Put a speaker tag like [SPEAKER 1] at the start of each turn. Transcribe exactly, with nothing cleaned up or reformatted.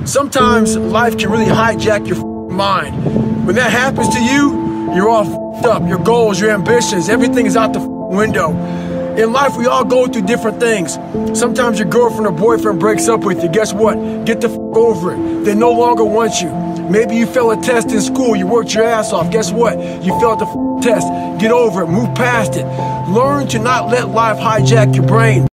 [SPEAKER 1] Sometimes life can really hijack your mind. When that happens to you, you're all f***ed up. Your goals, your ambitions, everything is out the window. In life, we all go through different things. Sometimes your girlfriend or boyfriend breaks up with you. Guess what? Get the f over it. They no longer want you. Maybe you failed a test in school. You worked your ass off. Guess what? You failed the f test. Get over it. Move past it. Learn to not let life hijack your brain.